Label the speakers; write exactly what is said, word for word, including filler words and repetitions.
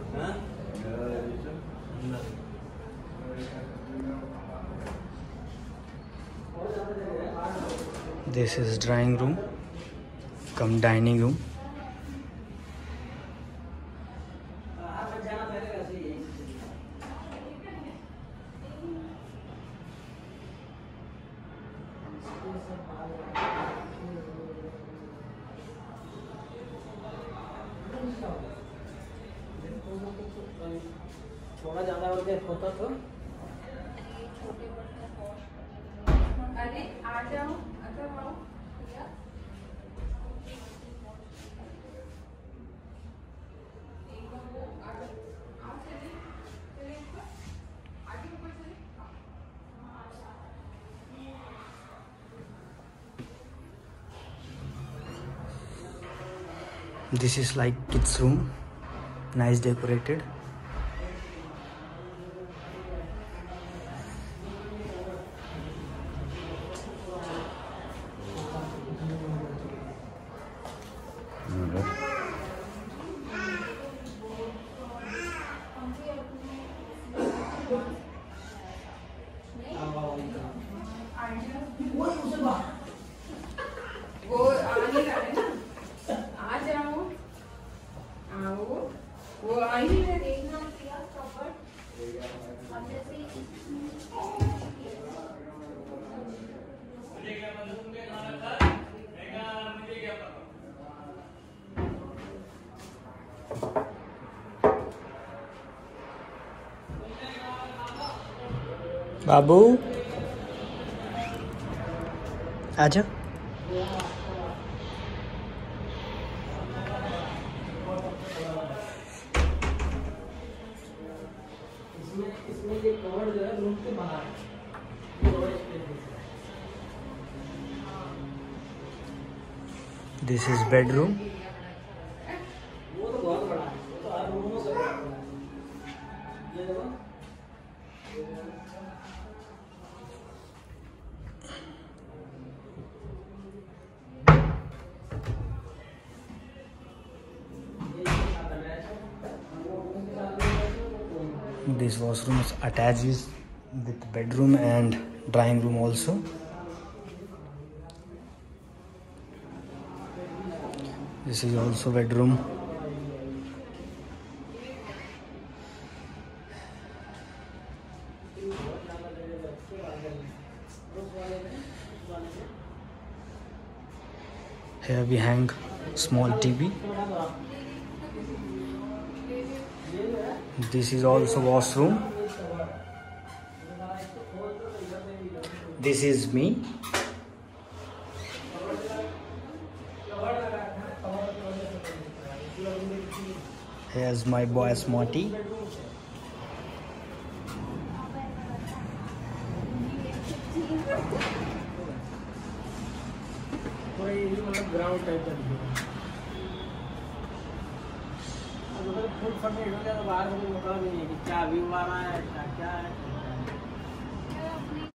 Speaker 1: This is drawing room, come dining room.
Speaker 2: थोड़ा ज्यादा और देर होता तो
Speaker 3: अरे आ जाओ अगर आओ भैया एक बार वो आगे आप चलिए चलिए ऊपर आगे ऊपर चलिए।
Speaker 1: This is like kids room, nice decorated.
Speaker 3: वो आने का है ना, आ जाओ आओ वो आ ही नहीं देखना कपड़
Speaker 1: बाबू आजा।
Speaker 2: इसमें ये कवर जो है रूम के बाहर
Speaker 1: This is bedroom.
Speaker 2: वो तो बहुत बड़ा है, वो तो हर रूम में सब बड़ा है। ये देखो
Speaker 1: This washroom is attached with bedroom and drawing room also. This is also bedroom. Here we hang small T V. This is also washroom. This is me. Here's my boy Smarty.
Speaker 2: Ground type का फुट फट बाहर मुझे पता भी नहीं कि क्या व्यू आ रहा है क्या क्या है।